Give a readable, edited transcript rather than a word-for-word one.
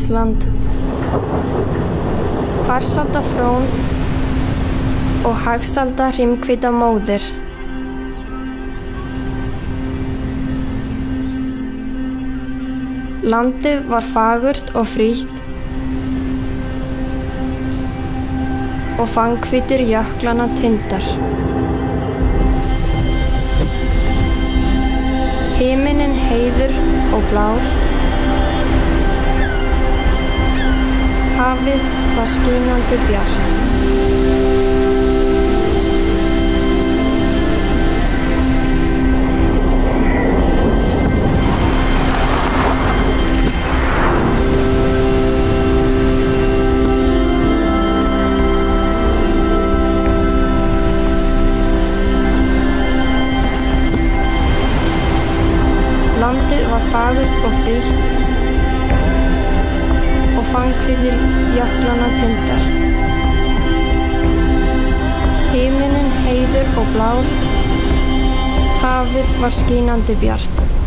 Ísland, farsælda frón og hagsælda hrímhvíta móðir. Landið var fagurt og frítt og fanghvítir jöklanna tindar. Himinninn heiður og blár, hafið var skínandi bjart. Landið var fagurt og frítt og fanghvítir jöklanna tindar. Himinninn heiður og blár, hafið var skínandi bjart.